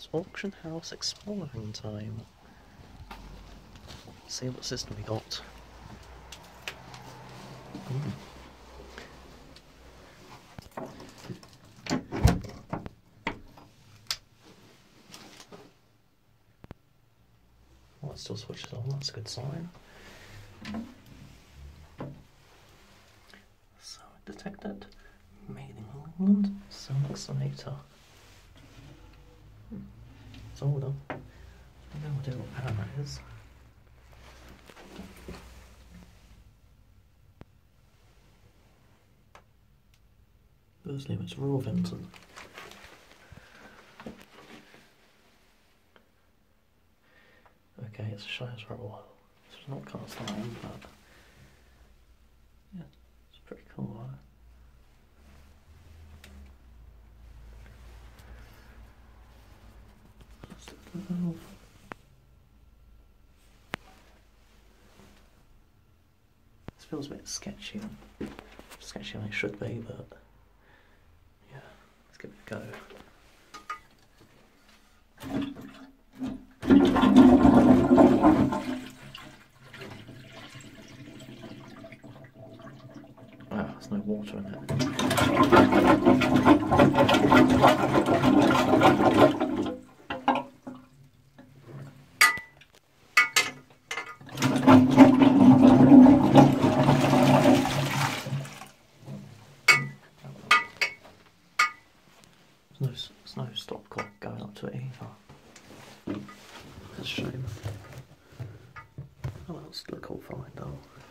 It's auction house exploring time. See what system we got. Well, it still switches on, that's a good sign. So, detected. Made in England. Selexinator. It's all done. I have no idea what pattern that is. Firstly, it's raw Venton. Okay, it's a Shires Rubberwell. It's not cast iron, but yeah, it's pretty cool, right? This feels a bit sketchy than it should be, but yeah, let's give it a go. Wow, there's no water in it. There's no stopcock going up to it either. That's a shame. Oh, that's still a cool find though.